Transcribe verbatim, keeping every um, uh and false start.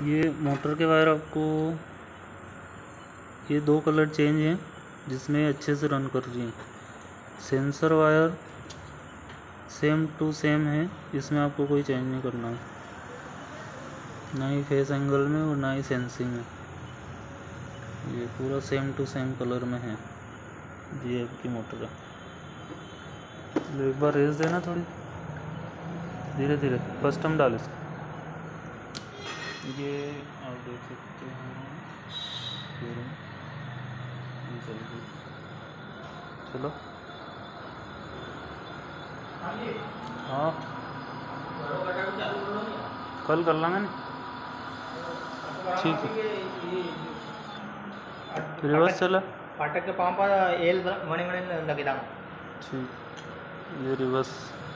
ये मोटर के वायर आपको ये दो कलर चेंज हैं जिसमें अच्छे से रन कर रही हैं। Sensor wire same to same है, इसमें आपको कोई चेंज नहीं करना है, ना ही फेस एंगल में और ना ही सेंसिंग में। ये पूरा सेम टू सेम कलर में है। ये आपकी मोटर है। एक बार रेस देना थोड़ी धीरे धीरे, फर्स्ट टाइम डाल इसको। ये आप देख सकते हैं, चलो हाँ कल कर लेंगे ना, ठीक है। रिवर्स चला फाटक के पाँव पर एल बने बने लगे था। ठीक, ये रिवर्स